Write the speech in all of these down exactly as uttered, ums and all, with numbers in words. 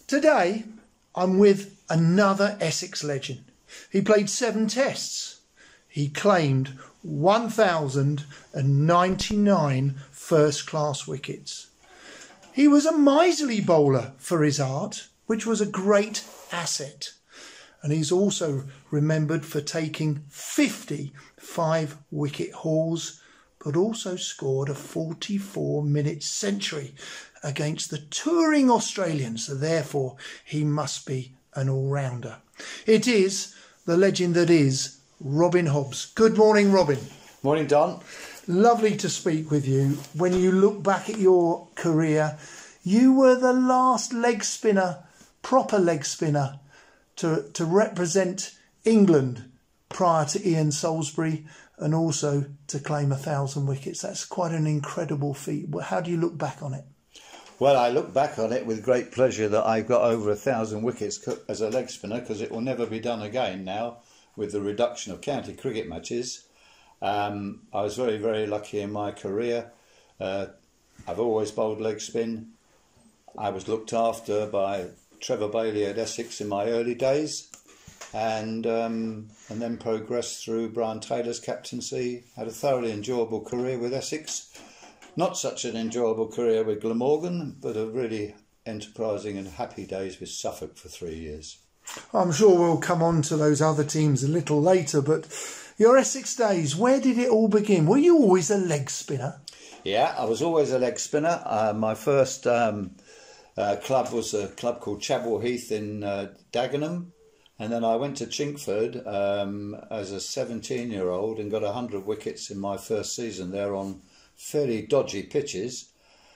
Today, I'm with another Essex legend. He played seven tests. He claimed one thousand ninety-nine first-class wickets. He was a miserly bowler for his art, which was a great asset. And he's also remembered for taking fifty five-wicket hauls, but also scored a forty-four minute century against the touring Australians. So therefore, he must be an all-rounder. It is the legend that is Robin Hobbs. Good morning, Robin. Morning, Don. Lovely to speak with you. When you look back at your career, you were the last leg spinner, proper leg spinner, to, to represent England prior to Ian Salisbury and also to claim a thousand wickets. That's quite an incredible feat. How do you look back on it? Well, I look back on it with great pleasure that I got over a thousand wickets as a leg spinner, because it will never be done again now with the reduction of county cricket matches. Um, I was very, very lucky in my career. Uh, I've always bowled leg spin. I was looked after by Trevor Bailey at Essex in my early days, and um, and then progressed through Brian Taylor's captaincy. Had a thoroughly enjoyable career with Essex. Not such an enjoyable career with Glamorgan, but a really enterprising and happy days with Suffolk for three years. I'm sure we'll come on to those other teams a little later, but your Essex days, where did it all begin? Were you always a leg spinner? Yeah, I was always a leg spinner. Uh, my first um, uh, club was a club called Chadwell Heath in uh, Dagenham. And then I went to Chinkford um, as a seventeen-year-old and got one hundred wickets in my first season there on fairly dodgy pitches.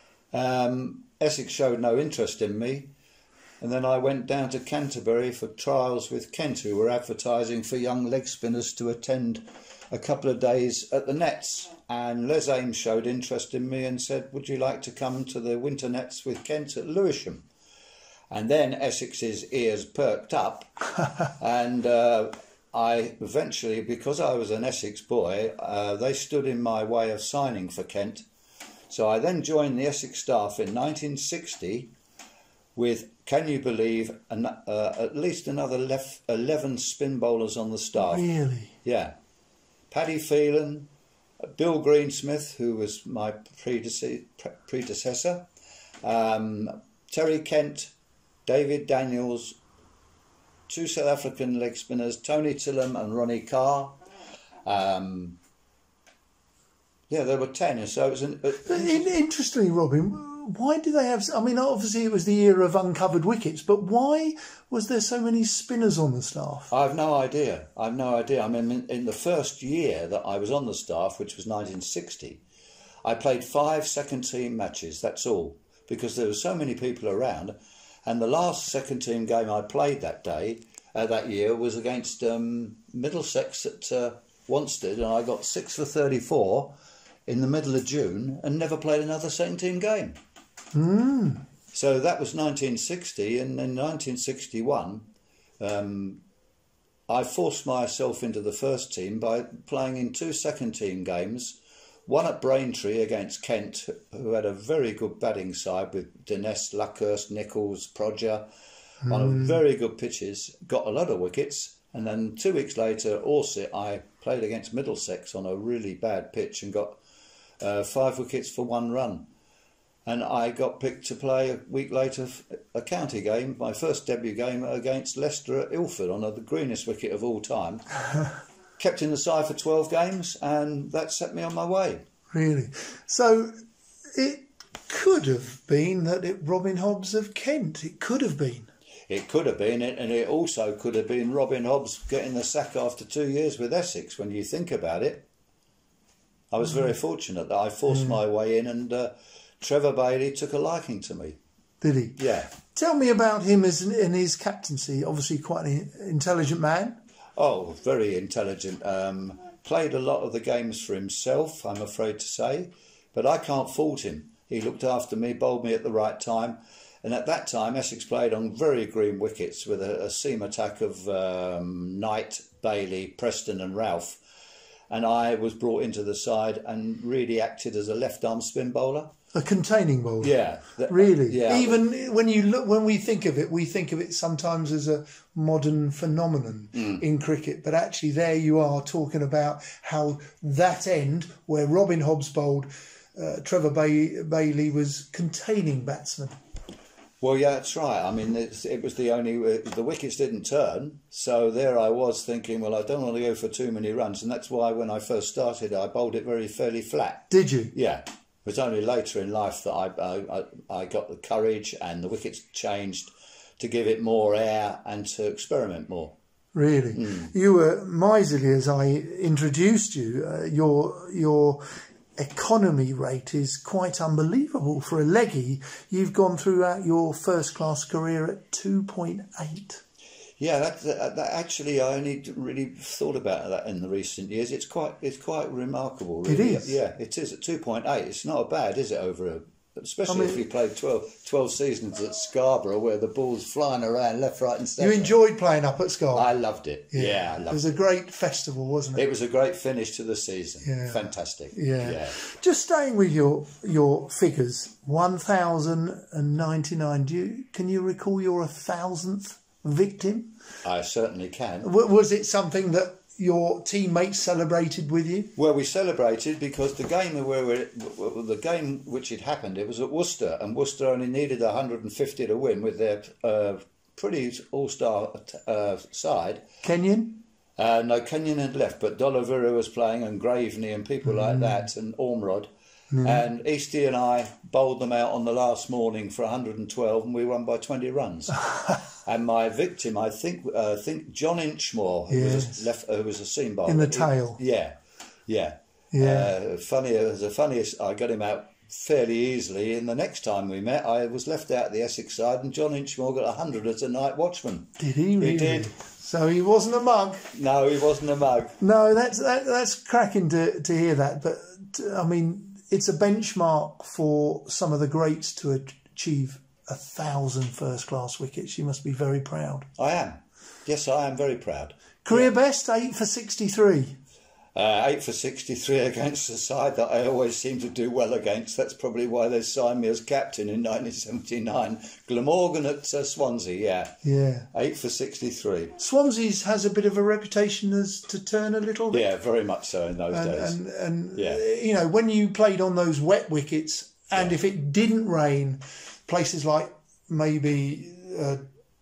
Um, Essex showed no interest in me, and then I went down to Canterbury for trials with Kent, who were advertising for young leg spinners to attend a couple of days at the nets, and Les Ames showed interest in me and said, would you like to come to the winter nets with Kent at Lewisham? And then Essex's ears perked up and uh, I eventually, because I was an Essex boy, uh, they stood in my way of signing for Kent. So I then joined the Essex staff in nineteen sixty with, can you believe, an, uh, at least another lef eleven spin bowlers on the staff. Really? Yeah. Paddy Phelan, Bill Greensmith, who was my predece predecessor, um, Terry Kent, David Daniels, two South African leg spinners, Tony Tillham and Ronnie Carr. Um, yeah, there were ten. So it was an, uh, interestingly, Robin, why do they have? I mean, obviously it was the era of uncovered wickets, but why was there so many spinners on the staff? I have no idea. I have no idea. I mean, in, in the first year that I was on the staff, which was nineteen sixty, I played five second team matches. That's all, because there were so many people around. And the last second team game I played that day, uh, that year, was against um, Middlesex at uh, Wanstead, and I got six for thirty-four in the middle of June and never played another second team game. Mm. So that was nineteen sixty, and in nineteen sixty-one, um, I forced myself into the first team by playing in two second team games. One at Braintree against Kent, who had a very good batting side with Dines, Luckhurst, Nichols, Prodger, mm. on a very good pitches, got a lot of wickets. And then two weeks later, also, I played against Middlesex on a really bad pitch and got uh, five wickets for one run. And I got picked to play a week later a county game, my first debut game against Leicester at Ilford on a, the greenest wicket of all time. Kept in the side for twelve games, and that set me on my way. Really? So it could have been that it Robin Hobbs of Kent. It could have been. It could have been, and it also could have been Robin Hobbs getting the sack after two years with Essex, when you think about it. I was mm. very fortunate that I forced mm. my way in, and uh, Trevor Bailey took a liking to me. Did he? Yeah. Tell me about him as in his captaincy. Obviously quite an intelligent man. Oh, very intelligent. Um, played a lot of the games for himself, I'm afraid to say, but I can't fault him. He looked after me, bowled me at the right time, and at that time Essex played on very green wickets with a, a seam attack of um, Knight, Bailey, Preston and Ralph, and I was brought into the side and really acted as a left-arm spin bowler. A containing bowler. Yeah. Really? Yeah. Even when you look, when we think of it, we think of it sometimes as a modern phenomenon mm. in cricket. But actually, there you are talking about how that end, where Robin Hobbs bowled, uh, Trevor Bay- Bailey was containing batsmen. Well, yeah, that's right. I mean, it's, it was the only... Uh, the wickets didn't turn. So there I was thinking, well, I don't want to go for too many runs. And that's why when I first started, I bowled it very fairly flat. Did you? Yeah. It was only later in life that I, I I got the courage and the wickets changed to give it more air and to experiment more. Really, mm. You were miserly as I introduced you. Uh, your your economy rate is quite unbelievable for a leggy. You've gone throughout your first class career at two point eight. Yeah, that, that, that actually I only really thought about that in the recent years. It's quite it's quite remarkable. Really. It is. Yeah, it is at two point eight. It's not bad, is it? Over a, especially I mean, if you played twelve, twelve seasons at Scarborough, where the ball's flying around left, right, and centre. You enjoyed playing up at Scarborough. I loved it. Yeah, yeah I loved it. It was a great festival, wasn't it? It was a great finish to the season. Yeah. Fantastic. Yeah. yeah. Just staying with your your figures, one thousand and ninety nine. Do you can you recall your thousandth victim? I certainly can. Was it something that your teammates celebrated with you? Well, we celebrated because the game where we the game which had happened, it was at Worcester, and Worcester only needed one hundred fifty to win with their uh, pretty all-star uh, side. Kenyon? Uh, no, Kenyon had left, but Dolavira was playing, and Graveney and people mm. like that, and Ormrod. Mm. And Eastie and I bowled them out on the last morning for one hundred and twelve, and we won by twenty runs. And my victim, I think, uh, think John Inchmore, who yes. was, left, who was a seam bowler. In the tail. He, yeah, yeah. Yeah. Uh, funny, the funniest, I got him out fairly easily. And the next time we met, I was left out at the Essex side, and John Inchmore got one hundred as a night watchman. Did he really? He did. So he wasn't a mug? No, he wasn't a mug. No, that's that, that's cracking to, to hear that. But, I mean, it's a benchmark for some of the greats to achieve a thousand first-class wickets. You must be very proud. I am. Yes, I am very proud. Career yeah. best, eight for sixty-three. Uh, eight for sixty-three against the side that I always seem to do well against. That's probably why they signed me as captain in nineteen seventy-nine. Glamorgan at uh, Swansea, yeah. Yeah. eight for sixty-three. Swansea's has a bit of a reputation as to turn a little bit. Yeah, very much so in those and, days. And, and yeah. you know, when you played on those wet wickets, and yeah. if it didn't rain, places like maybe uh,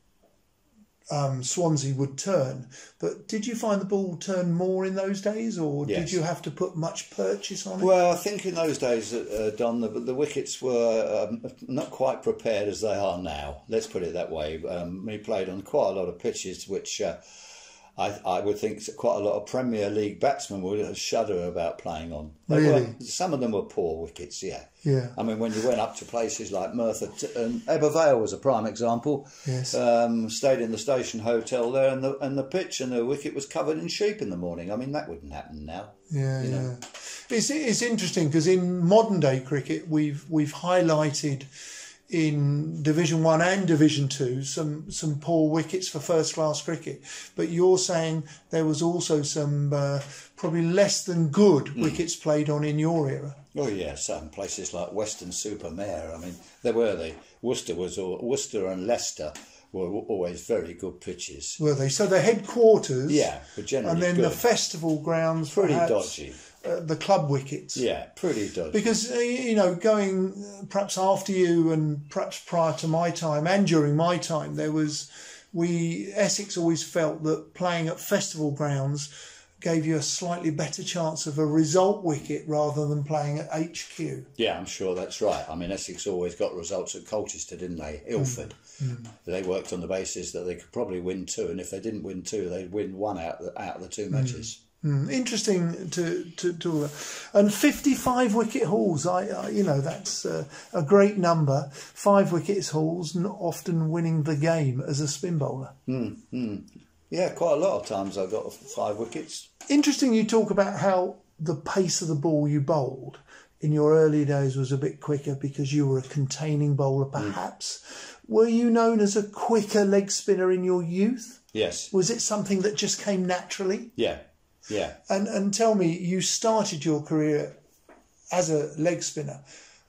um, Swansea would turn. But did you find the ball turn more in those days, or yes. did you have to put much purchase on it? Well, I think in those days, uh, Don, the, the wickets were um, not quite prepared as they are now. Let's put it that way. Um, we played on quite a lot of pitches, which uh, I, I would think quite a lot of Premier League batsmen would shudder about playing on. They really? Were, some of them were poor wickets, yeah. Yeah. I mean, when you went up to places like Merthyr, and Ebbw Vale was a prime example. Yes. Um, stayed in the station hotel there, and the and the pitch and the wicket was covered in sheep in the morning. I mean, that wouldn't happen now. Yeah, you yeah. know? It's it's interesting because in modern day cricket, we've we've highlighted in Division One and Division Two some some poor wickets for first class cricket, but you're saying there was also some uh, probably less than good mm. wickets played on in your era. Oh yeah, some places like Weston-super-Mare. I mean, there were they. Worcester was all, Worcester and Leicester were always very good pitches. Were they? So the headquarters, yeah, but generally and then good. The festival grounds, pretty perhaps, dodgy. Uh, the club wickets. Yeah, pretty dodgy. Because, uh, you know, going uh, perhaps after you and perhaps prior to my time and during my time, there was, we, Essex always felt that playing at festival grounds gave you a slightly better chance of a result wicket rather than playing at H Q. Yeah, I'm sure that's right. I mean, Essex always got results at Colchester, didn't they? Ilford. Mm. Mm. They worked on the basis that they could probably win two, and if they didn't win two, they'd win one out of the, out of the two matches. Mm. Mm. Interesting to to to, uh, and fifty-five wicket hauls. I, I you know that's uh, a great number. Five wickets hauls, not often winning the game as a spin bowler. Mm. Mm. Yeah, quite a lot of times I got five wickets. Interesting. You talk about how the pace of the ball you bowled in your early days was a bit quicker because you were a containing bowler, perhaps. Mm. Were you known as a quicker leg spinner in your youth? Yes. Was it something that just came naturally? Yeah. Yeah. And and tell me, you started your career as a leg spinner.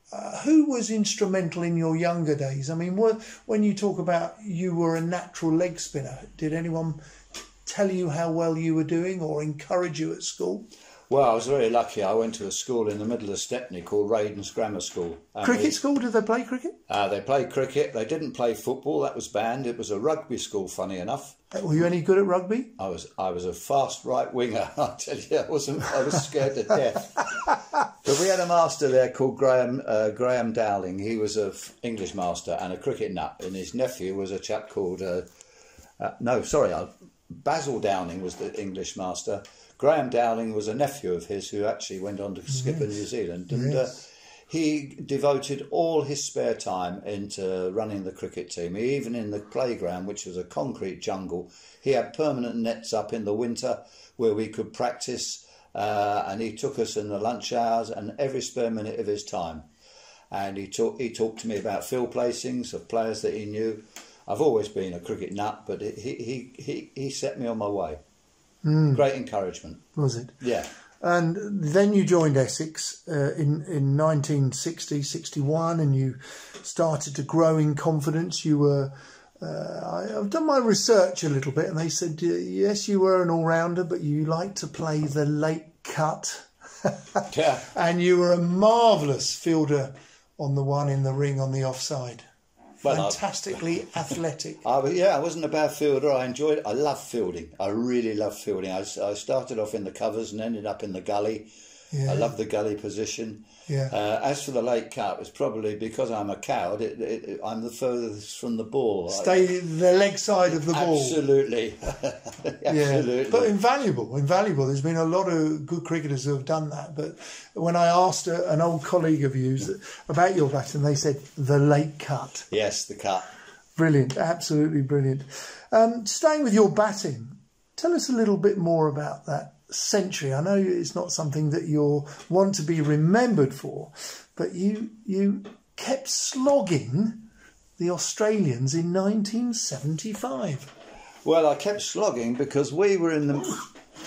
uh, who was instrumental in your younger days? I mean, what, when you talk about you were a natural leg spinner, did anyone tell you how well you were doing or encourage you at school? Well, I was very lucky. I went to a school in the middle of Stepney called Raydon's Grammar School. Cricket we, school? Did they play cricket? Uh, they played cricket. They didn't play football. That was banned. It was a rugby school, funny enough. Were you any good at rugby? I was I was a fast right winger. I tell you, I wasn't. I was scared to death. But we had a master there called Graham uh, Graham Dowling. He was an English master and a cricket nut, and his nephew was a chap called uh, uh, no, sorry, uh, Basil Downing was the English master. Graham Dowling was a nephew of his who actually went on to skip in Yes. New Zealand, and Yes. uh, he devoted all his spare time into running the cricket team. He, even in the playground, which was a concrete jungle, he had permanent nets up in the winter where we could practice, uh, and he took us in the lunch hours and every spare minute of his time. And he talked he talked to me about field placings of players that he knew. I've always been a cricket nut, but he he he, he set me on my way. Mm. Great encouragement. Was it? Yeah. And then you joined Essex uh, in, in nineteen sixty, sixty-one, and you started to grow in confidence. You were, uh, I, I've done my research a little bit, and they said, uh, yes, you were an all-rounder, but you liked to play the late cut. Yeah. And you were a marvellous fielder on the one in the ring on the offside. Well, Fantastically athletic. I, was- yeah, I wasn't a bad fielder. I enjoyed it. I love fielding. I really love fielding. I, I started off in the covers and ended up in the gully. Yeah. I love the gully position. Yeah. Uh, as for the late cut, it's probably because I'm a coward. It, it, it, I'm the furthest from the ball. Stay the leg side of the ball. Absolutely. Absolutely. Yeah, but invaluable, invaluable. There's been a lot of good cricketers who have done that. But when I asked a, an old colleague of yours about your batting, they said the late cut. Yes, the cut. Brilliant, absolutely brilliant. Um, staying with your batting, tell us a little bit more about that century. I know it's not something that you'll want to be remembered for, but you you kept slogging the Australians in nineteen seventy-five. Well, I kept slogging because we were in the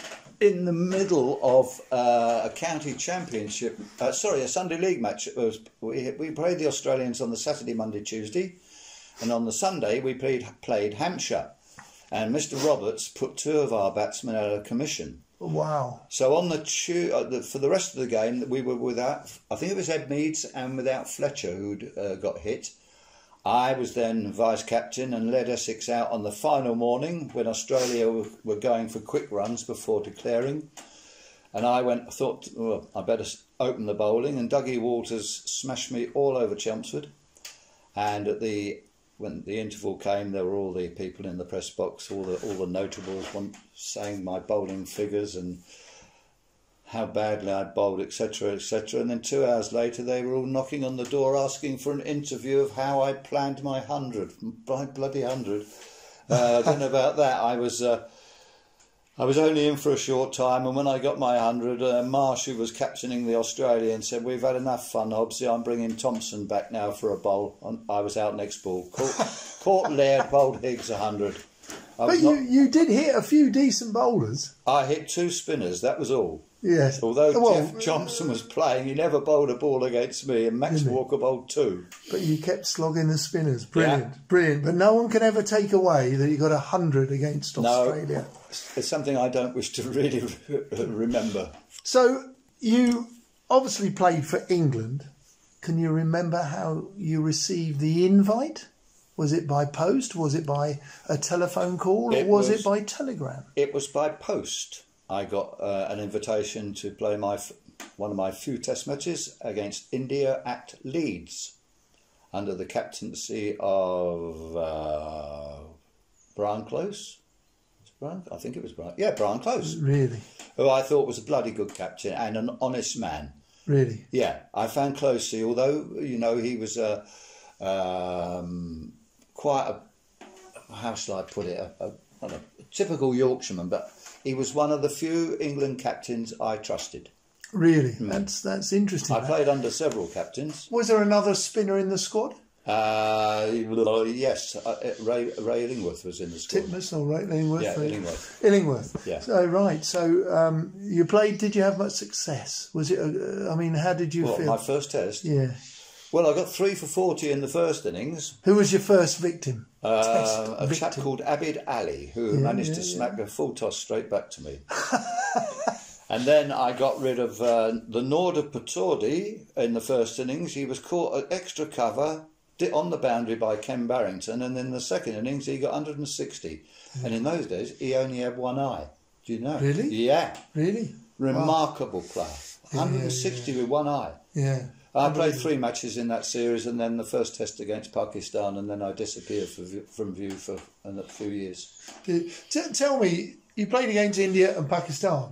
in the middle of uh, a county championship. Uh, sorry, a Sunday league match. It was, we we played the Australians on the Saturday, Monday, Tuesday, and on the Sunday we played played Hampshire. And Mister Roberts put two of our batsmen out of commission. Wow. So on the, tu- uh, the for the rest of the game, we were without. I think it was Ed Meads and without Fletcher who'd uh, got hit. I was then vice captain and led Essex out on the final morning when Australia were, were going for quick runs before declaring. And I went, thought, well, I better open the bowling. And Dougie Walters smashed me all over Chelmsford. And at the when the interval came, there were all the people in the press box, all the all the notables, one saying my bowling figures and how badly I bowled, et cetera, et cetera. And then two hours later, they were all knocking on the door asking for an interview of how I planned my hundred, my bloody hundred. Uh, I don't know about that. I was uh, I was only in for a short time, and when I got my hundred, uh, Marsh, who was captaining the Australian, said, "We've had enough fun, Hobbsy. I'm bringing Thompson back now for a bowl." And I was out next ball. Caught, caught Laird, bowled Higgs a hundred. But you, you did hit a few decent bowlers. I hit two spinners, that was all. Yes. Although well, Jeff Johnson was playing, he never bowled a ball against me, and Max Walker bowled two. But you kept slogging the spinners. Brilliant, yeah. Brilliant. But no one can ever take away that you got a hundred against Australia. No, it's something I don't wish to really remember. So you obviously played for England. Can you remember how you received the invite? Was it by post? Was it by a telephone call? Or was, was it by telegram? It was by post. I got uh, an invitation to play my one of my few test matches against India at Leeds under the captaincy of uh, Brian Close. Was Brian? I think it was Brian. Yeah, Brian Close. Really? Who I thought was a bloody good captain and an honest man. Really? Yeah, I found Closey, although, you know, he was a, um, quite a, how shall I put it, a, a, a, a typical Yorkshireman, but he was one of the few England captains I trusted. Really? Mm. That's that's interesting. I played under several captains. Was there another spinner in the squad? Uh, yes, uh, Ray, Ray Illingworth was in the squad. Titmus or Ray Illingworth? Yeah, Illingworth. Illingworth. Yeah. So, right. So, um, you played, did you have much success? Was it, uh, I mean, how did you what, feel? My first test? Yeah. Well, I got three for forty in the first innings. Who was your first victim? Uh, a victim. chap called Abid Ali, who Yeah, managed yeah, to yeah. smack a full toss straight back to me. And then I got rid of uh, the Norda Patordi in the first innings. He was caught at extra cover on the boundary by Ken Barrington, and in the second innings he got one hundred sixty. Mm. And in those days he only had one eye. Do you know? Really? Yeah. Really? Remarkable wow. player. one hundred sixty yeah, yeah. with one eye. Yeah. I played three matches in that series, and then the first test against Pakistan, and then I disappeared for, from view for a few years. T- tell me, you played against India and Pakistan.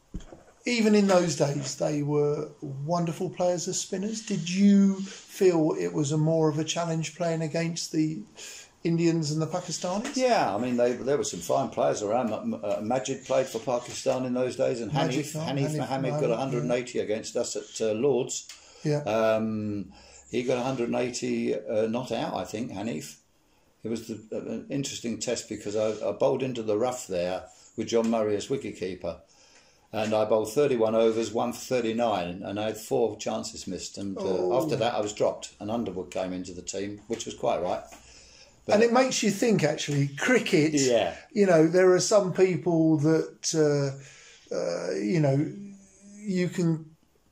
Even in those days, they were wonderful players as spinners. Did you feel it was a more of a challenge playing against the Indians and the Pakistanis? Yeah, I mean, they, there were some fine players around. Uh, Majid played for Pakistan in those days, and Hanif, Hanif, Hanif, Hanif Mohammed got one hundred eighty yeah. against us at uh, Lord's. Yeah. Um, he got one hundred eighty uh, not out, I think, Hanif. It was the, uh, an interesting test because I, I bowled into the rough there with John Murray as wicketkeeper. And I bowled thirty-one overs, one for thirty-nine, and I had four chances missed. And uh, oh. after that, I was dropped, and Underwood came into the team, which was quite right. But and it makes you think, actually, cricket. Yeah. You know, there are some people that, uh, uh, you know, you can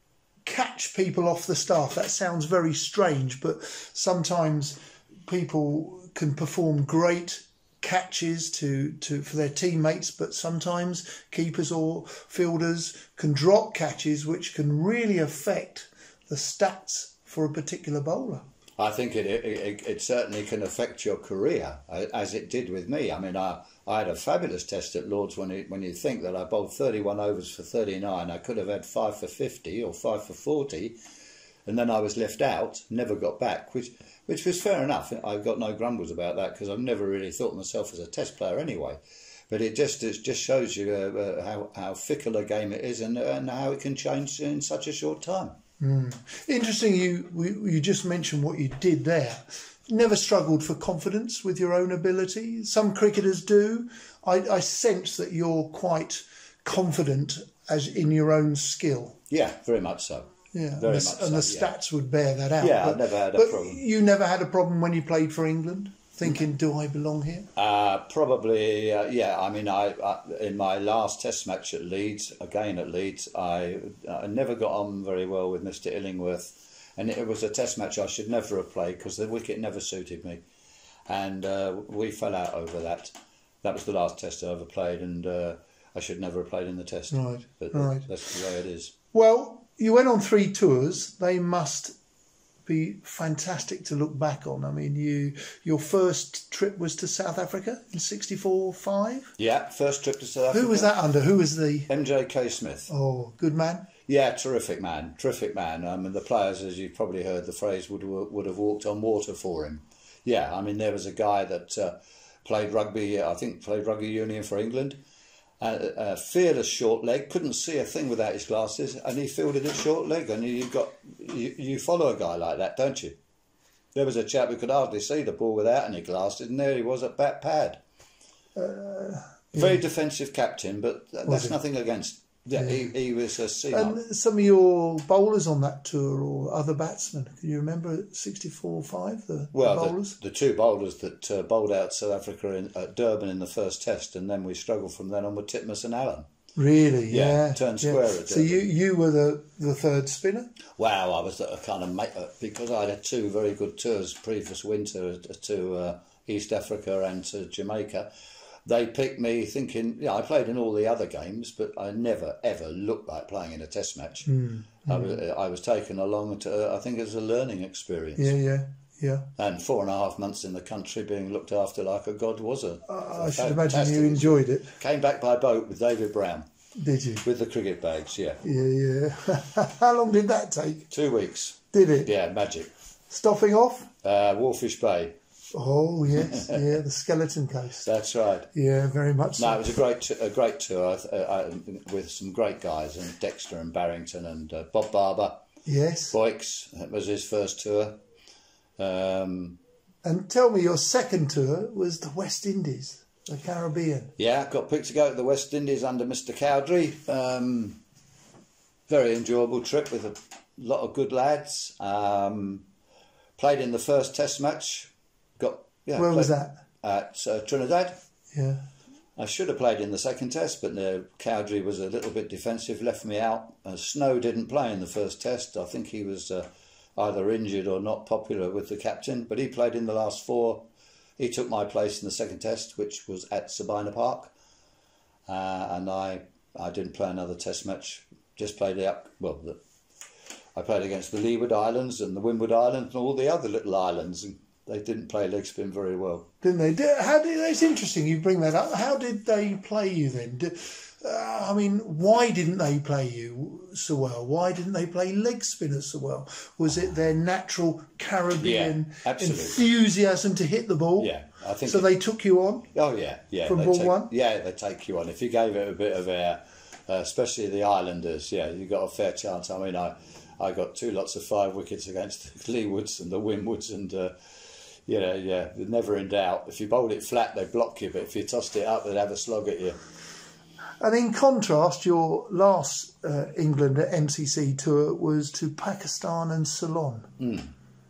catch people off the staff. That sounds very strange, but sometimes people can perform great catches to, to for their teammates, but sometimes keepers or fielders can drop catches which can really affect the stats for a particular bowler. I think it it, it certainly can affect your career, as it did with me. I mean, I, I had a fabulous test at Lord's when you, when you think that I bowled thirty-one overs for thirty-nine. I could have had five for fifty or five for forty, and then I was left out, never got back, which which was fair enough. I've got no grumbles about that because I've never really thought of myself as a test player anyway. But it just it just shows you uh, uh, how, how fickle a game it is and, and how it can change in such a short time. Mm. Interesting, you you just mentioned what you did there. Never struggled for confidence with your own ability. Some cricketers do. I, I sense that you're quite confident as in your own skill. Yeah, very much so. Yeah, very and the, much and the so, stats yeah. would bear that out. Yeah, but, I've never had a but problem. You never had a problem when you played for England, thinking, "Do I belong here?" Uh, probably, uh, yeah. I mean, I, I in my last Test match at Leeds, again at Leeds, I I never got on very well with Mister Illingworth, and it was a Test match I should never have played because the wicket never suited me, and uh, we fell out over that. That was the last Test I ever played, and uh, I should never have played in the Test. Right, but right. That's the way it is. Well, you went on three tours. They must be fantastic to look back on. I mean, you your first trip was to South Africa in sixty-four five? Yeah, first trip to South Africa. Who was that under? Who was the... M J K Smith. Oh, good man. Yeah, terrific man, terrific man. I mean, the players, as you've probably heard the phrase, would would have walked on water for him. Yeah, I mean, there was a guy that uh, played rugby, I think played rugby union for England. Uh, uh, fearless short leg, couldn't see a thing without his glasses, and he fielded at short leg. And you got you, you follow a guy like that, don't you? There was a chap who could hardly see the ball without any glasses, and there he was at bat pad. Uh, Very yeah. defensive captain, but that's nothing against. Yeah, yeah. He, he was a C. And some of your bowlers on that tour or other batsmen, can you remember sixty-four five, the, well, the bowlers? The, the two bowlers that uh, bowled out South Africa in, at Durban in the first test, and then we struggled from then on with Titmus and Allen. Really? Yeah, yeah. turned square yeah. at Durban. So you, you were the, the third spinner? Wow, I was a kind of mate, because I had two very good tours previous winter to uh, East Africa and to Jamaica. They picked me thinking, yeah, I played in all the other games, but I never, ever looked like playing in a test match. Mm, I, mm. was, I was taken along to, uh, I think it was a learning experience. Yeah, yeah, yeah. And four and a half months in the country being looked after like a god was a. Uh, I should imagine you enjoyed it. Came back by boat with David Brown. Did you? With the cricket bags, yeah. Yeah, yeah. How long did that take? Two weeks. Did it? Yeah, magic. Stopping off? Uh, Warfish Bay. Oh yes, yeah, the Skeleton Coast. That's right. Yeah, very much so. No, it was a great, a great tour uh, uh, with some great guys, and Dexter and Barrington and uh, Bob Barber. Yes. Boyks, that was his first tour. Um, and tell me, your second tour was the West Indies, the Caribbean. Yeah, got picked to go to the West Indies under Mister Cowdrey. Um, very enjoyable trip with a lot of good lads. Um, Played in the first Test match. Got yeah. Where was that? At uh, Trinidad. Yeah. I should have played in the second Test, but the Cowdrey was a little bit defensive, left me out. Uh, Snow didn't play in the first Test. I think he was uh, either injured or not popular with the captain, but he played in the last four. He took my place in the second Test, which was at Sabina Park, uh, and I I didn't play another Test match. Just played the up. Well, the, I played against the Leeward Islands and the Windward Islands and all the other little islands, and they didn't play leg spin very well. Didn't they? Did, how did? It's interesting you bring that up. How did they play you then? Did, uh, I mean, why didn't they play you so well? Why didn't they play leg spinners so well? Was it their natural Caribbean yeah, enthusiasm to hit the ball? Yeah, I think. So it, they took you on. Oh yeah, yeah. From they ball take, one. Yeah, they take you on if you gave it a bit of air, uh, especially the Islanders. Yeah, you got a fair chance. I mean, I I got two lots of five wickets against the Leewards and the Windwards and. Uh, You know, yeah, never in doubt. If you bowled it flat, they'd block you, but if you tossed it up, they'd have a slog at you. And in contrast, your last uh, England M C C tour was to Pakistan and Ceylon. Mm.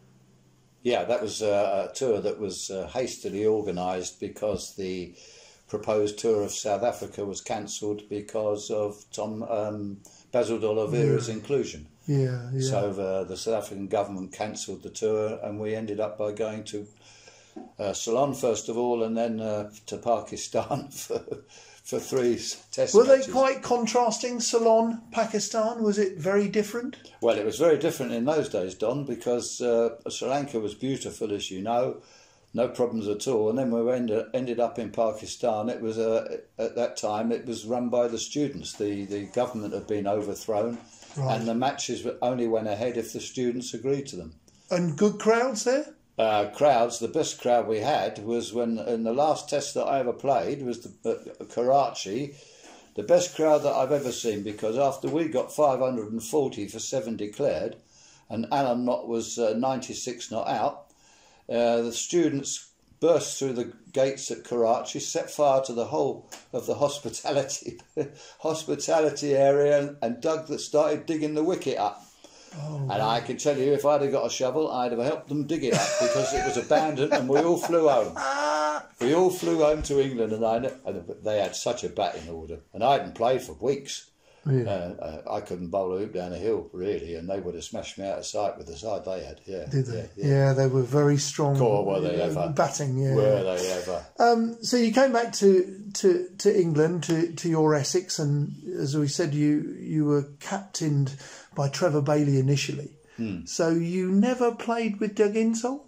Yeah, that was uh, a tour that was uh, hastily organised because the proposed tour of South Africa was cancelled because of Tom um, Basil D'Oliveira's yeah. inclusion. Yeah, yeah. So uh, the South African government cancelled the tour, and we ended up by going to uh, Ceylon first of all, and then uh, to Pakistan for for three test Were matches. they quite contrasting, Ceylon, Pakistan? Was it very different? Well, it was very different in those days, Don, because uh, Sri Lanka was beautiful, as you know, no problems at all. And then we ended, ended up in Pakistan. It was uh, at that time it was run by the students. The the government had been overthrown. Right. And the matches only went ahead if the students agreed to them. And good crowds there? Uh, crowds, the best crowd we had was when, in the last test that I ever played, was the, uh, Karachi, the best crowd that I've ever seen, because after we got five hundred forty for seven declared, and Alan Knott was uh, ninety-six not out, uh, the students burst through the gates at Karachi, set fire to the whole of the hospitality hospitality area, and, and dug that started digging the wicket up. Oh, and I can tell you, if I'd have got a shovel, I'd have helped them dig it up because it was abandoned, and we all flew home. We all flew home to England, and, I, and they had such a batting order, and I hadn't played for weeks. Yeah. Uh, uh, I couldn't bowl a hoop down a hill, really, and they would have smashed me out of sight with the side they had. Yeah, did they? Yeah, yeah. yeah they were very strong. Core, were they uh, ever? Batting, yeah. Were they ever? Um, so you came back to, to, to England, to, to your Essex, and as we said, you you were captained by Trevor Bailey initially. Hmm. So you never played with Doug Insall?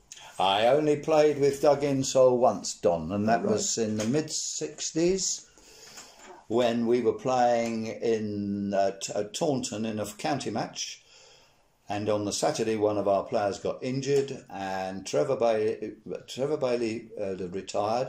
I only played with Doug Insall once, Don, and that right. was in the mid sixties. When we were playing in uh, at Taunton in a county match, and on the Saturday one of our players got injured, and Trevor Bailey, Trevor Bailey uh, retired,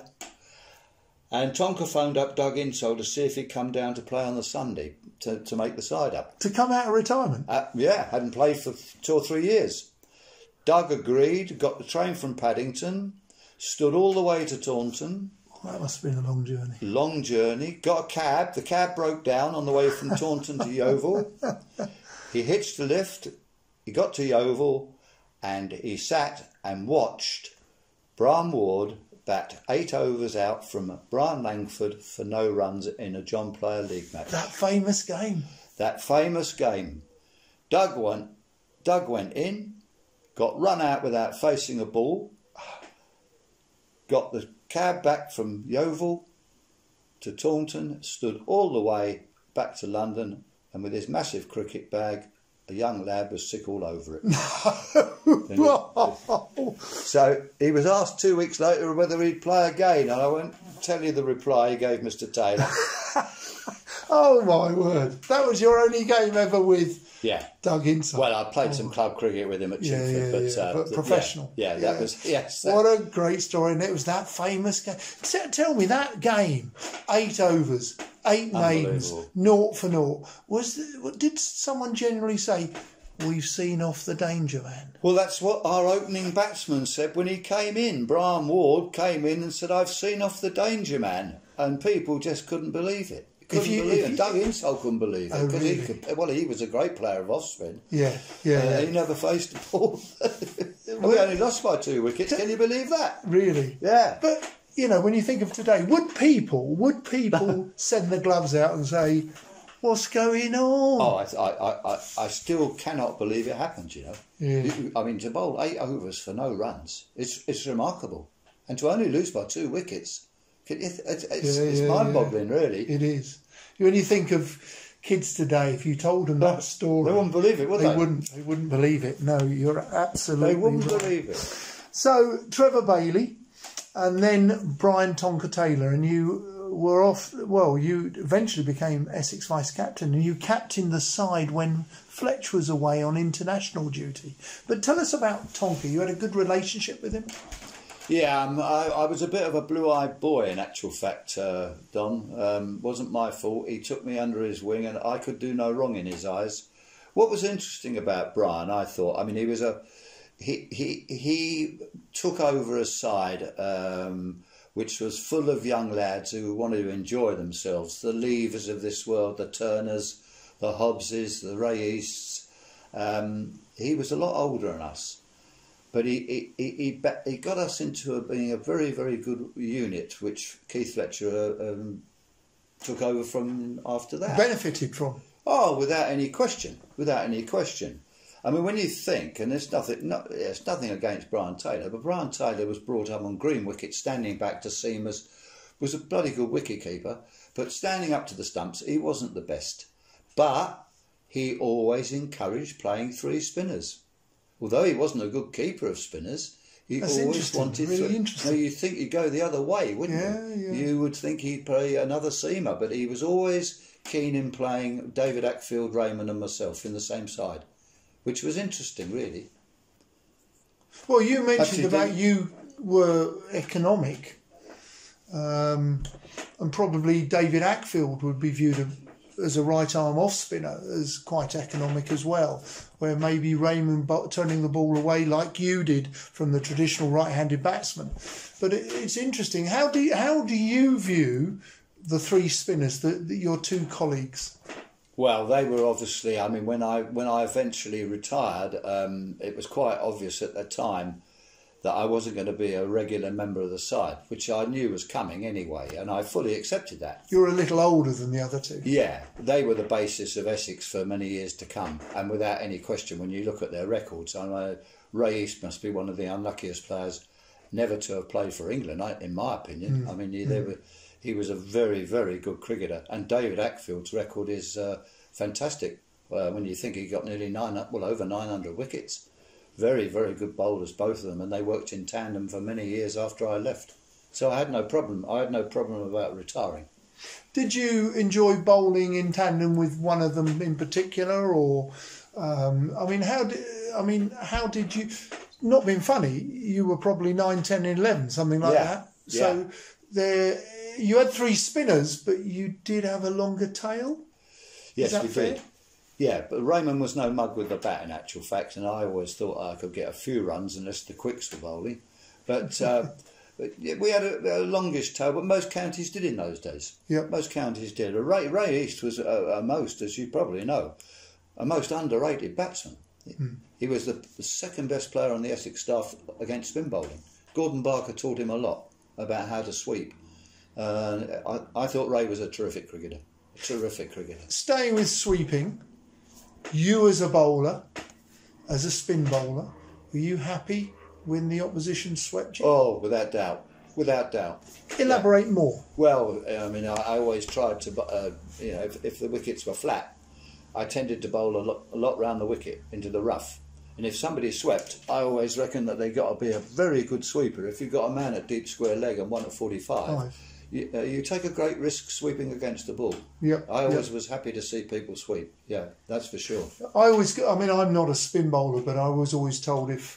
and Tonka phoned up Doug Insall to see if he'd come down to play on the Sunday to, to make the side up. To come out of retirement? Uh, yeah, hadn't played for two or three years. Doug agreed, got the train from Paddington, stood all the way to Taunton. That must have been a long journey. Long journey. Got a cab. The cab broke down on the way from Taunton to Yeovil. He hitched the lift. He got to Yeovil, and he sat and watched Brian Ward bat eight overs out from Brian Langford for no runs in a John Player League match. That famous game. That famous game. Doug went, Doug went in, got run out without facing a ball, got the cab back from Yeovil to Taunton, stood all the way back to London, and with his massive cricket bag, a young lad was sick all over it. it so he was asked two weeks later whether he'd play again, and I won't tell you the reply he gave Mister Taylor. Oh my word. That was your only game ever with yeah. Doug Insall? Well, I played oh. some club cricket with him at yeah, Chingford, yeah, but, yeah. uh, but professional. Yeah, yeah, that yeah. was, yes. That... What a great story, and it was that famous game. T- tell me, that game, eight overs, eight maidens, naught for naught, was the, did someone generally say, we've seen off the danger man? Well, that's what our opening batsman said when he came in. Brian Ward came in and said, I've seen off the danger man, and people just couldn't believe it. Couldn't you, believe it. You, Doug Insall couldn't believe it. Oh, really? he could, well, he was a great player of off spin. Yeah, yeah, uh, yeah. He never faced a ball. we only lost by two wickets. Can you believe that? Really? Yeah. But, you know, when you think of today, would people, would people send the gloves out and say, what's going on? Oh, I, I, I, I still cannot believe it happened, you know. Yeah. I mean, to bowl eight overs for no runs, it's it's remarkable. And to only lose by two wickets, it's, it's, Yeah, it's yeah, mind-boggling, yeah. really. It is. When you think of kids today, if you told them that story, They wouldn't believe it, would they? They wouldn't. They wouldn't believe it. No, you're absolutely They wouldn't right. believe it. So, Trevor Bailey and then Brian Tonker Taylor, and you were off, well, you eventually became Essex vice-captain, and you captained the side when Fletch was away on international duty. But tell us about Tonker. You had a good relationship with him? Yeah, um, I, I was a bit of a blue-eyed boy, in actual fact, uh, Don. Um, wasn't my fault. He took me under his wing, and I could do no wrong in his eyes. What was interesting about Brian, I thought, I mean, he was a... He, he, he took over a side um, which was full of young lads who wanted to enjoy themselves. The Levers of this world, the Turners, the Hobbses, the Ray Easts. Um, he was a lot older than us. But he, he, he, he got us into a, being a very, very good unit, which Keith Fletcher um, took over from after that. Benefited from? Oh, without any question, without any question. I mean, when you think, and there's nothing, not, there's nothing against Brian Taylor, but Brian Taylor was brought up on green wicket, standing back to seamers, was a bloody good wicket-keeper, but standing up to the stumps, he wasn't the best. But he always encouraged playing three spinners. Although he wasn't a good keeper of spinners, he That's always wanted really to. interesting. Now, you'd think he'd go the other way, wouldn't Yeah, you? yeah. You would think he'd play another seamer, but he was always keen in playing David Ackfield, Raymond and myself in the same side, which was interesting, really. Well, you mentioned Actually, about did- you were economic, um, and probably David Ackfield would be viewed as a right arm off spinner as quite economic as well, where maybe Raymond bo- turning the ball away like you did from the traditional right-handed batsman. But it, it's interesting. How do you, how do you view the three spinners, the, the, your two colleagues? Well, they were obviously. I mean, when I when I eventually retired, um, it was quite obvious at the time that I wasn't going to be a regular member of the side, which I knew was coming anyway, and I fully accepted that. You're a little older than the other two. Yeah, they were the basis of Essex for many years to come, and without any question, when you look at their records, I know Ray East must be one of the unluckiest players never to have played for England, I- in my opinion. Mm. I mean, he, they were, he was a very, very good cricketer, and David Ackfield's record is uh, fantastic. Uh, when you think he got nearly nine, well over nine hundred wickets. Very, very good bowlers, both of them, and they worked in tandem for many years after I left. So I had no problem. I had no problem about retiring. Did you enjoy bowling in tandem with one of them in particular, or um, I mean, how did I mean, how did you? Not being funny, you were probably nine, ten, eleven, something like Yeah, that. yeah. So there, you had three spinners, but you did have a longer tail. Yes, Is that we fair? did. Yeah, but Raymond was no mug with the bat in actual fact, and I always thought I could get a few runs unless the quicks were bowling. But, uh, but yeah, we had a, a longish tail, but most counties did in those days. Yep. Most counties did. Ray, Ray East was a, a most, as you probably know, a most underrated batsman. Mm. He was the, the second best player on the Essex staff against spin bowling. Gordon Barker taught him a lot about how to sweep. Uh, I, I thought Ray was a terrific cricketer. A terrific cricketer. Staying with sweeping, you as a bowler, as a spin bowler, were you happy when the opposition swept you? Oh, without doubt, without doubt. Elaborate more. Well, I mean, I, I always tried to, uh, you know, if, if the wickets were flat, I tended to bowl a lot, a lot round the wicket into the rough. And if somebody swept, I always reckon that they got to be a very good sweeper. If you've got a man at deep square leg and one at forty-five, Five. you, uh, you take a great risk sweeping against the ball. Yep. I always yep. was happy to see people sweep. Yeah, that's for sure. I always, I mean, I'm not a spin bowler, but I was always told if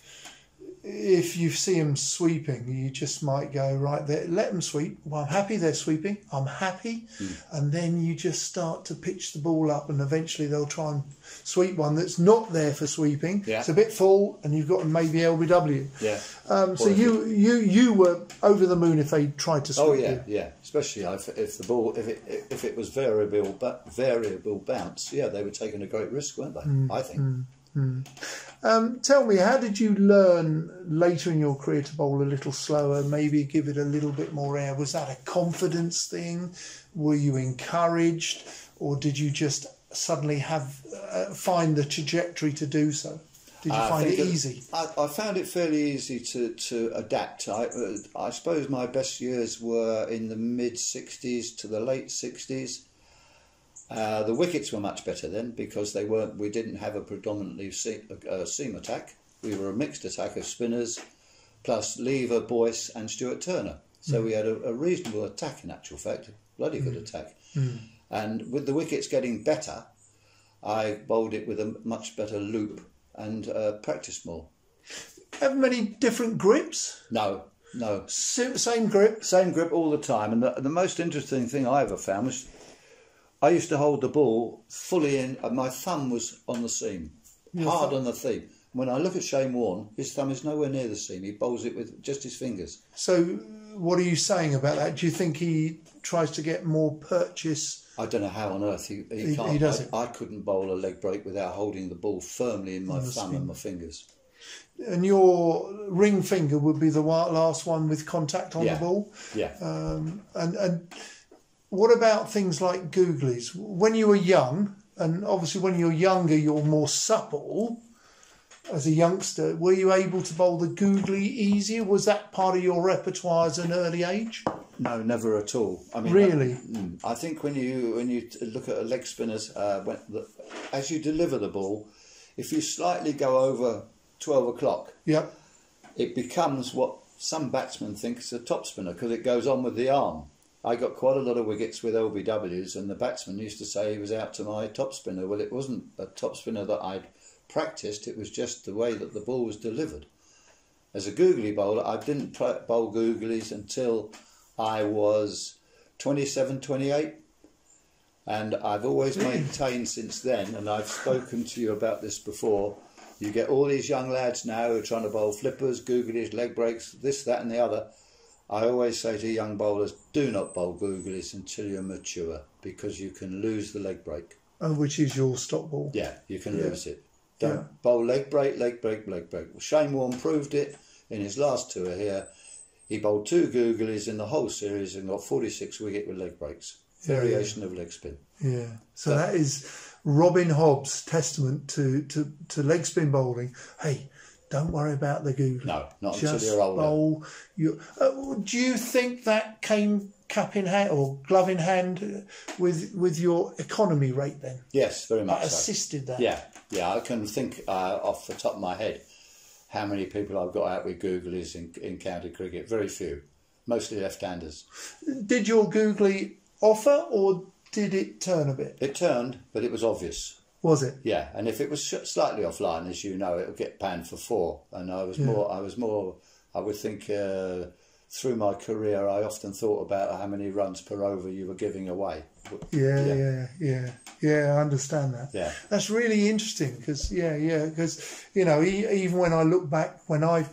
if you see them sweeping, you just might go right there, let them sweep. Well, I'm happy they're sweeping. I'm happy, Mm. and then you just start to pitch the ball up, and eventually they'll try and sweep one that's not there for sweeping. Yeah. It's a bit full, and you've got maybe L B W. Yeah. Um, so Or if you, you you were over the moon if they tried to sweep Oh yeah, you. yeah. Especially if, if the ball, if it if it was variable, but variable bounce, yeah, they were taking a great risk, weren't they? I think. Mm, Mm. Um, tell me, how did you learn later in your career to bowl a little slower, maybe give it a little bit more air? Was that a confidence thing? Were you encouraged, or did you just suddenly have uh, find the trajectory to do so? Did you I find it think easy? I, I found it fairly easy to, to adapt. I, uh, I suppose my best years were in the mid sixties to the late sixties. Uh, the wickets were much better then because they weren't. We didn't have a predominantly seam, uh, seam attack. We were a mixed attack of spinners, plus Lever, Boyce, and Stuart Turner. So mm. we had a, a reasonable attack in actual fact, bloody good mm. attack. Mm. And with the wickets getting better, I bowled it with a much better loop and uh, practiced more. Have many different grips? No, no. S- same grip? Same grip all the time. And the, the most interesting thing I ever found was I used to hold the ball fully in, and my thumb was on the seam, Your hard th- on the seam. When I look at Shane Warne, his thumb is nowhere near the seam. He bowls it with just his fingers. So what are you saying about that? Do you think he tries to get more purchase? I don't know how on earth he, he, he can't. He does I, it. I couldn't bowl a leg break without holding the ball firmly in my thumb and my fingers. And your ring finger would be the last one with contact on yeah. the ball? Yeah. Um, and, and what about things like googlies? When you were young, and obviously when you're younger you're more supple, as a youngster, were you able to bowl the googly easier? Was that part of your repertoire at an early age? No, never at all. I mean, really? I, I think when you when you look at a leg spinners, uh, when the, as you deliver the ball, if you slightly go over twelve o'clock, yep. it becomes what some batsmen think is a top spinner because it goes on with the arm. I got quite a lot of wickets with L B Ws, and the batsman used to say he was out to my top spinner. Well, it wasn't a top spinner that I'd practiced, it was just the way that the ball was delivered. As a googly bowler, I didn't bowl googlies until I was twenty-seven, twenty-eight, and I've always maintained since then, and I've spoken to you about this before, you get all these young lads now who are trying to bowl flippers, googlies, leg breaks, this, that and the other. I always say to young bowlers, do not bowl googlies until you're mature, because you can lose the leg break. Oh, which is your stop ball? Yeah, you can yeah. lose it. Don't yeah. bowl leg break, leg break, leg break. Well, Shane Warne proved it in his last tour here. He bowled two googlies in the whole series and got forty-six wicket with leg breaks. Variation yeah. of leg spin. Yeah. So but, that is Robin Hobbs' testament to, to, to leg spin bowling. Hey, don't worry about the googly. No, not Just until you're older. Bowl your, uh, do you think that came cap in hand or glove in hand with with your economy rate then? Yes, very much that so. Assisted that? Yeah, yeah. I can think uh, off the top of my head how many people I've got out with googlies in, in county cricket. Very few. Mostly left-handers. Did your googly offer or did it turn a bit? It turned, but it was obvious. Was it? Yeah, and if it was slightly offline, as you know, it'll get panned for four. And I was yeah. more, I was more, I would think uh, through my career, I often thought about how many runs per over you were giving away. Yeah, yeah, yeah, yeah. Yeah, I understand that. Yeah. That's really interesting because, yeah, yeah, because, you know, even when I look back, when I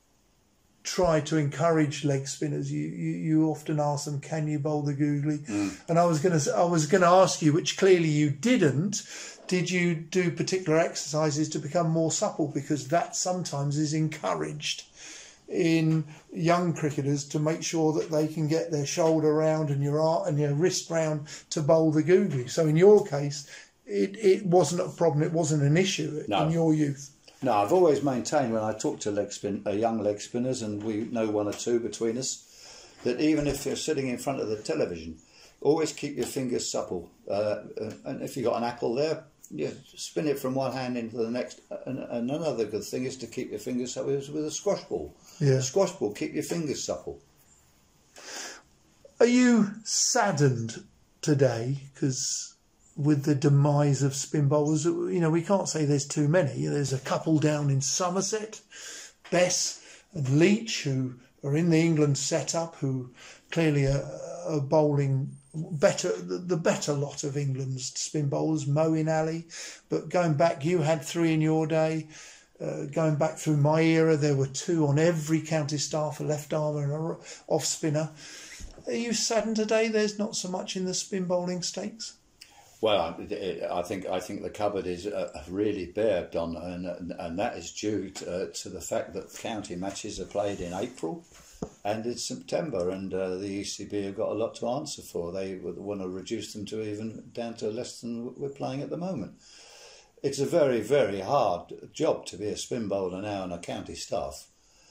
try to encourage leg spinners, you, you, you often ask them, can you bowl the googly? Mm. And I was going to I was going to ask you, which clearly you didn't, did you do particular exercises to become more supple? Because that sometimes is encouraged in young cricketers to make sure that they can get their shoulder round and your arm and your wrist round to bowl the googly. So in your case, it, it wasn't a problem, it wasn't an issue no. in your youth. No, I've always maintained when I talk to leg spin, uh, young leg spinners, and we know one or two between us, that even if you're sitting in front of the television, always keep your fingers supple. Uh, uh, and if you've got an apple there, you spin it from one hand into the next. And, and another good thing is to keep your fingers supple with a squash ball. Yeah. A squash ball, keep your fingers supple. Are you saddened today because with the demise of spin bowlers, you know, we can't say there's too many. There's a couple down in Somerset, Bess and Leach, who are in the England setup, who clearly are, are bowling better, the, the better lot of England's spin bowlers, Moeen Ali. But going back, you had three in your day. Uh, going back through my era, there were two on every county staff, a left armer and a off spinner. Are you saddened today there's not so much in the spin bowling stakes? Well, it, I think I think the cupboard is uh, really bare, Don, and and that is due to, uh, to the fact that county matches are played in April and in September, and uh, the E C B have got a lot to answer for. They want to reduce them to even down to less than we're playing at the moment. It's a very, very hard job to be a spin bowler now and a county staff.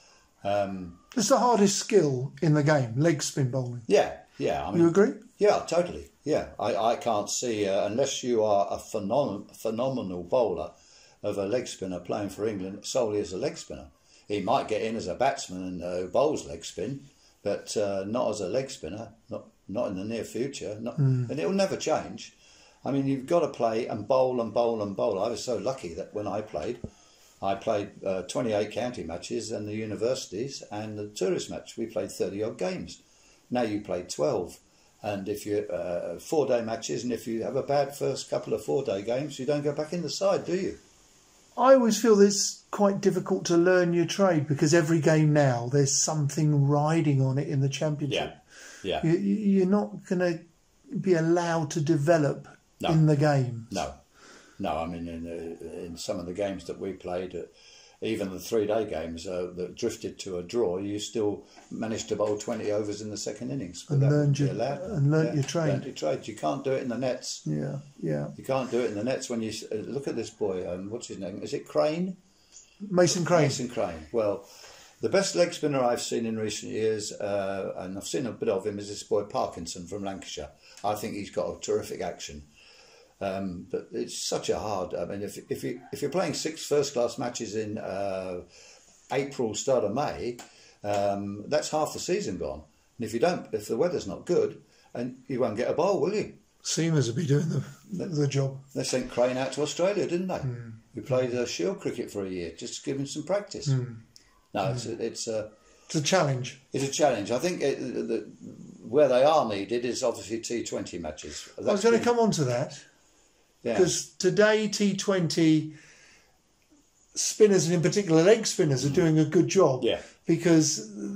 Um, it's the hardest skill in the game, leg spin bowling. Yeah, yeah. I mean, you agree? Yeah, totally. Yeah, I, I can't see, uh, unless you are a phenom phenomenal bowler of a leg spinner playing for England solely as a leg spinner. He might get in as a batsman uh, who bowls leg spin, but uh, not as a leg spinner, not not in the near future, not, mm. and it'll never change. I mean, you've got to play and bowl and bowl and bowl. I was so lucky that when I played, I played uh, twenty-eight county matches and the universities and the tourist match. We played thirty odd games. Now you play twelve. And if you uh, four day matches, and if you have a bad first couple of four day games, you don't go back in the side, do you? I always feel it's quite difficult to learn your trade because every game now there's something riding on it in the championship. Yeah, yeah. You, you're not going to be allowed to develop no. in the games. No, no. I mean, in uh, in some of the games that we played, uh, even the three day games uh, that drifted to a draw, you still managed to bowl twenty overs in the second innings. And learned your and learnt yeah, your trade. Learned your trade. You can't do it in the nets. Yeah, yeah. You can't do it in the nets when you uh, look at this boy. Um, what's his name? Is it Crane? Mason Crane. Mason Crane. Well, the best leg spinner I've seen in recent years, uh, and I've seen a bit of him, is this boy Parkinson from Lancashire. I think he's got a terrific action. Um, but it's such a hard. I mean, if if you if you're playing six first class matches in uh, April, start of May, um, that's half the season gone. And if you don't, if the weather's not good, and you won't get a bowl, will you? Seamers will be doing the the, the job. They sent Crane out to Australia, didn't they? Mm. We played uh, Shield cricket for a year, just to give him some practice. Mm. No, mm. it's a, it's a it's a challenge. It's a challenge. I think it, the, where they are needed is obviously T twenty matches. That's I was going to come on to that. Because yeah. today T twenty spinners, and in particular leg spinners, are doing a good job. Yeah. Because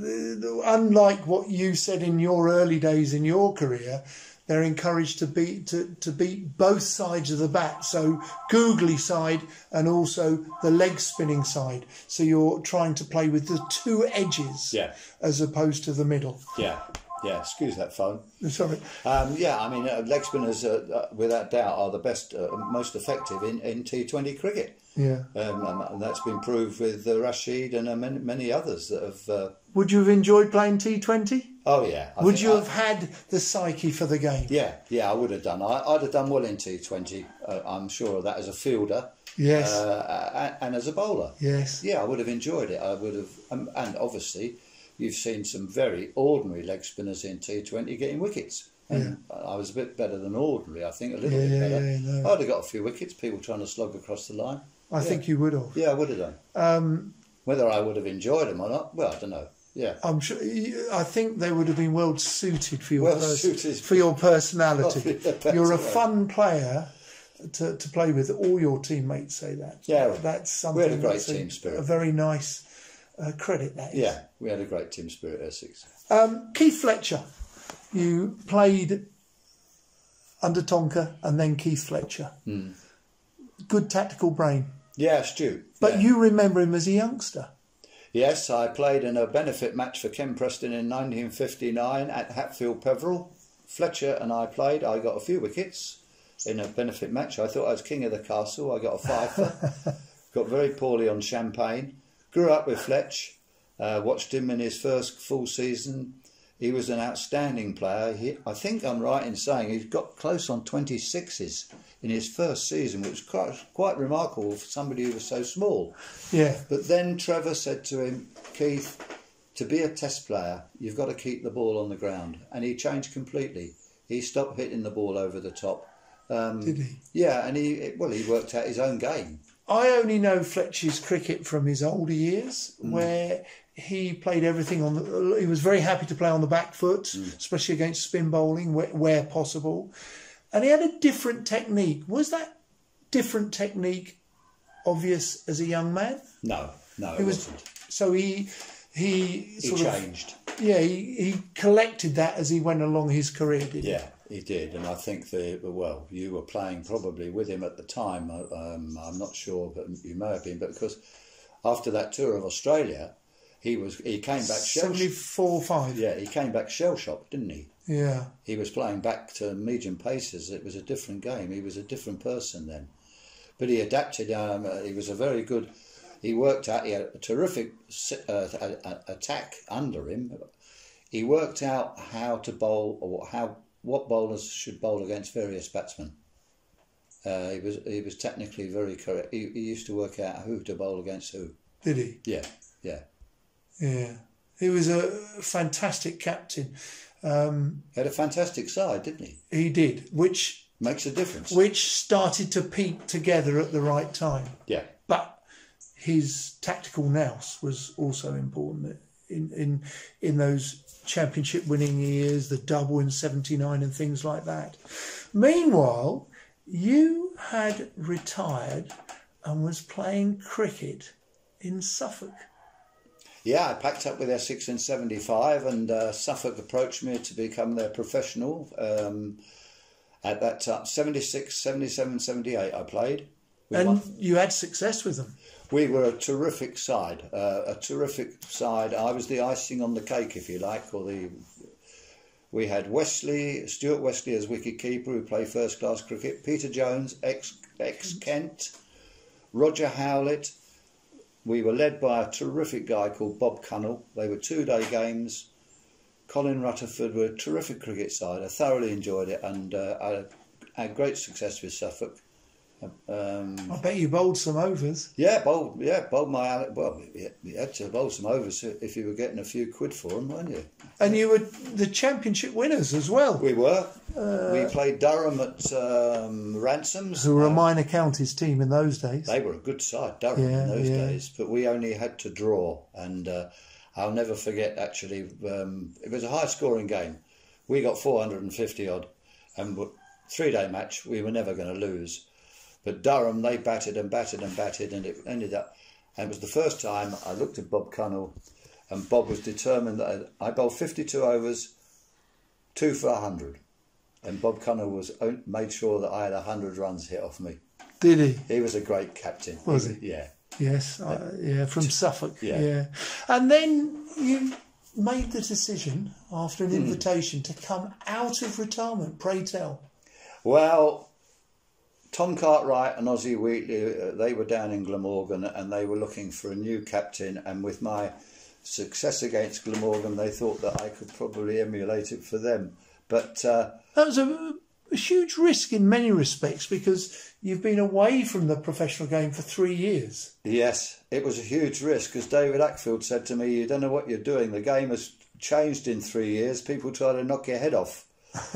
unlike what you said in your early days in your career, they're encouraged to beat to, to beat both sides of the bat. So googly side and also the leg spinning side. So you're trying to play with the two edges, yeah. as opposed to the middle. Yeah. Yeah, excuse that phone. Sorry. Um, yeah, I mean, uh, leg spinners, uh, uh, without doubt, are the best, uh, most effective in, in T twenty cricket. Yeah. Um, and that's been proved with uh, Rashid and uh, many, many others that have... Uh, Would you have enjoyed playing T twenty? Oh, yeah. I would you I, have had the psyche for the game? Yeah, yeah, I would have done. I, I'd have done well in T twenty, uh, I'm sure of that, as a fielder. Yes. Uh, and, and as a bowler. Yes. Yeah, I would have enjoyed it. I would have... Um, and obviously... You've seen some very ordinary leg spinners in T twenty getting wickets. And yeah. I was a bit better than ordinary, I think, a little yeah, bit better. Yeah, no. I'd have got a few wickets, people trying to slog across the line. I yeah. think you would have. Yeah, I would have done. Um, Whether I would have enjoyed them or not, well, I don't know. Yeah, I'm sure. I think they would have been well suited for your well pers suited. for your personality. Oh, yeah, You're a right. fun player to, to play with. All your teammates say that. Yeah, that's something. We had a great that's team a, spirit. A very nice uh, credit. That is. Yeah, we had a great team spirit at Essex. Um, Keith Fletcher, you played under Tonka and then Keith Fletcher. Mm. Good tactical brain. Yeah, astute. But yeah. you remember him as a youngster. Yes, I played in a benefit match for Ken Preston in nineteen fifty-nine at Hatfield Peveril. Fletcher and I played. I got a few wickets in a benefit match. I thought I was king of the castle. I got a fifer. Got very poorly on champagne. Grew up with Fletch. Uh, watched him in his first full season. He was an outstanding player. He, I think I'm right in saying he got close on twenty-sixes in his first season, which was quite, quite remarkable for somebody who was so small. Yeah. But then Trevor said to him, Keith, to be a test player, you've got to keep the ball on the ground. And he changed completely. He stopped hitting the ball over the top. Um, Did he? Yeah, and he well, he worked out his own game. I only know Fletcher's cricket from his older years, mm. where he played everything on the... He was very happy to play on the back foot, mm. especially against spin bowling, where, where possible. And he had a different technique. Was that different technique obvious as a young man? No, no, it, it was, wasn't. So he he sort he of changed. Yeah, he, he collected that as he went along his career, didn't he? Yeah, he did, and I think the well, you were playing probably with him at the time. Um, I'm not sure, but you may have been. But because after that tour of Australia, he was he came back shell seventy-four, five. Yeah, he came back shell shocked, didn't he? Yeah. He was playing back to medium paces. It was a different game. He was a different person then, but he adapted. Um, he was a very good. He worked out. He had a terrific uh, attack under him. He worked out how to bowl, or how what bowlers should bowl against various batsmen. Uh, he was he was technically very correct. He, he used to work out who to bowl against who. Did he? Yeah, yeah, yeah. He was a fantastic captain. Um, he had a fantastic side, didn't he? He did, which makes a difference. Which started to peak together at the right time. Yeah, but his tactical nous was also important in in in those championship winning years, the double in seventy-nine and things like that. Meanwhile, you had retired and was playing cricket in Suffolk. Yeah, I packed up with Essex in seventy-five, and uh, Suffolk approached me to become their professional. Um, at that time, seventy-six, seventy-seven, seventy-eight I played. We and won. You had success with them. We were a terrific side, uh, a terrific side. I was the icing on the cake, if you like, or the. We had Wesley, Stuart Wesley as wicket-keeper, who played first-class cricket. Peter Jones, ex ex Kent, Roger Howlett. We were led by a terrific guy called Bob Cunnell. They were two-day games. Colin Rutherford were a terrific cricket side. I thoroughly enjoyed it, and uh, I had great success with Suffolk. Um, I bet you bowled some overs. Yeah, bowled. Yeah, bowled my. Well, you had to bowl some overs if you were getting a few quid for them, weren't you? And you were the championship winners as well. We were. Uh, we played Durham at um, Ransoms. Who were a minor counties team in those days. They were a good side, Durham, yeah, in those yeah. days. But we only had to draw, and uh, I'll never forget. Actually, um, it was a high-scoring game. We got four hundred and fifty odd, and three-day match. We were never going to lose. But Durham, they batted and batted and batted, and it ended up. And it was the first time I looked at Bob Cunnell, and Bob was determined that I, I bowled fifty-two overs, two for a hundred, and Bob Cunnell was made sure that I had a hundred runs hit off me. Did he? He was a great captain. Was he? he? Yeah. Yes. Yeah, uh, yeah from Suffolk. Yeah. yeah. And then you made the decision after an mm. invitation to come out of retirement. Pray tell. Well. Tom Cartwright and Ozzie Wheatley, uh, they were down in Glamorgan, and they were looking for a new captain, and with my success against Glamorgan, they thought that I could probably emulate it for them. But uh, that was a, a huge risk in many respects, because you've been away from the professional game for three years. Yes, it was a huge risk, because David Ackfield said to me, you don't know what you're doing, the game has changed in three years, people try to knock your head off.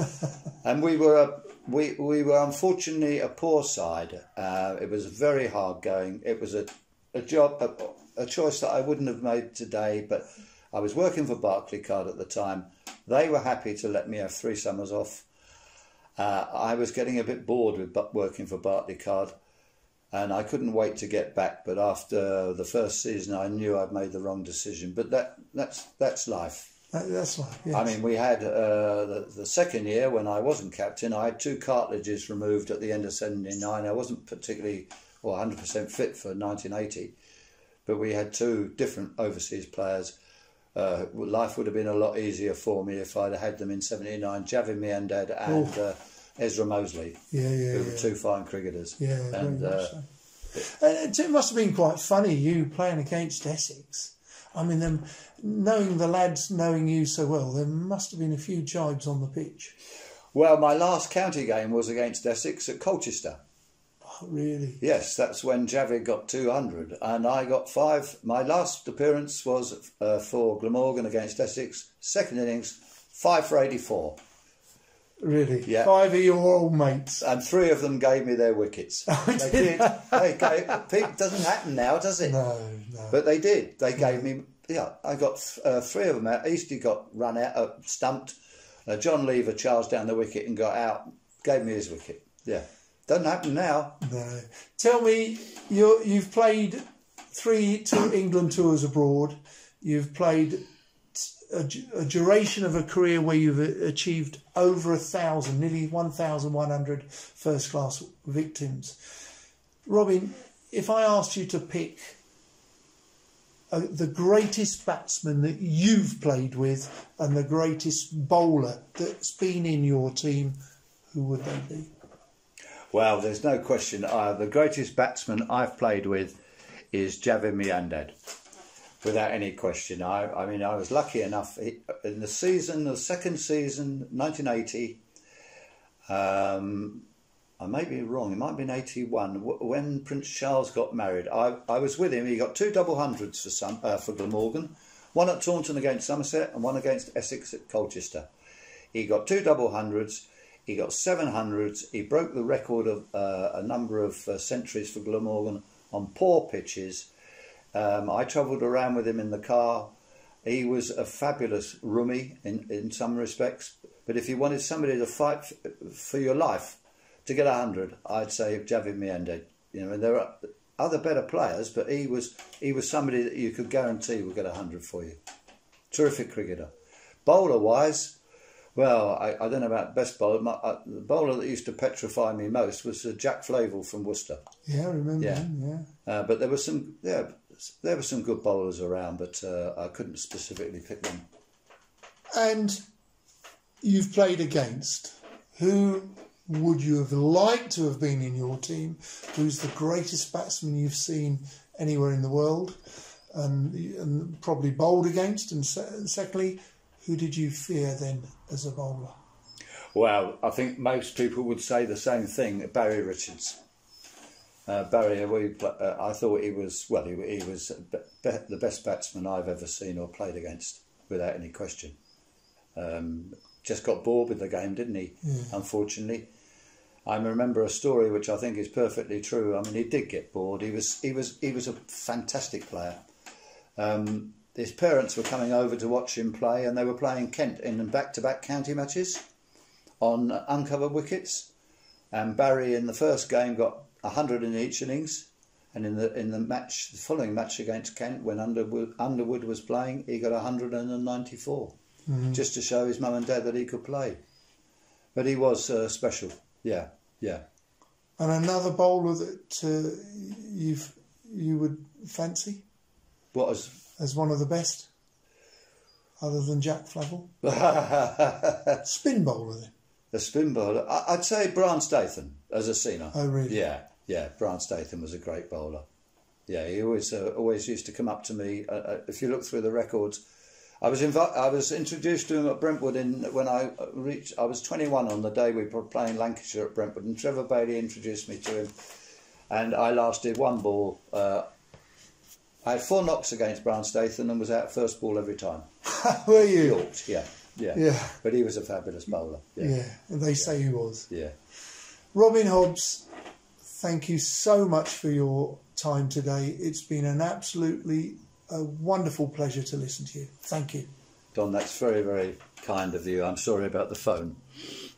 And we were a, we we were unfortunately a poor side. Uh, it was very hard going. It was a a job a, a choice that I wouldn't have made today. But I was working for Barclaycard at the time. They were happy to let me have three summers off. Uh, I was getting a bit bored with working for Barclaycard, and I couldn't wait to get back. But after the first season, I knew I'd made the wrong decision. But that that's that's life. That's life. Yes. I mean, we had uh, the, the second year when I wasn't captain, I had two cartilages removed at the end of seventy-nine. I wasn't particularly or one hundred percent fit for nineteen eighty, but we had two different overseas players. Uh, life would have been a lot easier for me if I'd had them in seventy-nine. Javin Miandad and uh, Ezra Mosley, yeah, yeah, who yeah. were two fine cricketers. Yeah, and very uh, much so. And it must have been quite funny, you playing against Essex. I mean, them knowing the lads, knowing you so well, there must have been a few jibes on the pitch. Well, my last county game was against Essex at Colchester. Oh, really? Yes, that's when Javid got two hundred, and I got five. My last appearance was uh, for Glamorgan against Essex. Second innings, five for eighty-four. Really? Yeah. Five of your old mates. And three of them gave me their wickets. Oh, they did. They gave, it doesn't happen now, does it? No, no. But they did. They gave me. Yeah, I got uh, three of them out. Eastley got run out, uh, stumped. Uh, John Lever charged down the wicket and got out. Gave me his wicket. Yeah, doesn't happen now. No. Tell me, you you've played three two England tours abroad. You've played a, a duration of a career where you've achieved over a thousand, nearly one thousand one hundred first-class victims. Robin, if I asked you to pick uh, the greatest batsman that you've played with and the greatest bowler that's been in your team, who would they be? Well, there's no question. Uh, the greatest batsman I've played with is Javed Miandad, without any question. I, I mean, I was lucky enough in the season, the second season, nineteen eighty. Um, I may be wrong. It might have been eighty-one when Prince Charles got married. I, I was with him. He got two double hundreds for some uh, for Glamorgan, one at Taunton against Somerset and one against Essex at Colchester. He got two double hundreds. He got seven hundreds. He broke the record of uh, a number of uh, centuries for Glamorgan on poor pitches. Um, I travelled around with him in the car. He was a fabulous roomie in, in some respects. But if you wanted somebody to fight for your life to get a hundred, I'd say Javed Miandad. You know, and there are other better players, but he was he was somebody that you could guarantee would get a hundred for you. Terrific cricketer. Bowler-wise, well, I, I don't know about best bowler. My, uh, the bowler that used to petrify me most was uh, Jack Flavel from Worcester. Yeah, I remember yeah. him, yeah. Uh, but there were some, yeah, there were some good bowlers around, but uh, I couldn't specifically pick them. And you've played against, who would you have liked to have been in your team? Who's the greatest batsman you've seen anywhere in the world? And, and probably bowled against? And se secondly, who did you fear then as a bowler? Well, I think most people would say the same thing. Barry Richards. Uh, Barry, we, uh, I thought he was, well, he, he was be the best batsman I've ever seen or played against, without any question. Um, just got bored with the game, didn't he? Yeah. Unfortunately. I remember a story which I think is perfectly true. I mean, he did get bored. He was, he was, he was a fantastic player. Um, His parents were coming over to watch him play, and they were playing Kent in back-to-back county matches on uncovered wickets. And Barry in the first game got a hundred in each innings, and in the in the match, the following match against Kent, when Underwood, Underwood was playing, he got a hundred and ninety-four, mm-hmm. just to show his mum and dad that he could play. But he was uh, special, yeah, yeah. And another bowler that uh, you've you would fancy? What was? As one of the best, other than Jack Flavel? Spin bowler then? The spin bowler? I'd say Brian Statham as a seamer. Oh, really? Yeah, yeah. Brian Statham was a great bowler. Yeah, he always uh, always used to come up to me. Uh, uh, if you look through the records, I was invi I was introduced to him at Brentwood in when I reached. I was twenty-one on the day we were playing Lancashire at Brentwood, and Trevor Bailey introduced me to him, and I lasted one ball. Uh, I had four knocks against Brian Statham and was out first ball every time. Were you? Yorks, yeah, yeah, yeah. But he was a fabulous bowler. Yeah, yeah they say yeah. he was. Yeah. Robin Hobbs, thank you so much for your time today. It's been an absolutely a wonderful pleasure to listen to you. Thank you. Don, that's very, very kind of you. I'm sorry about the phone.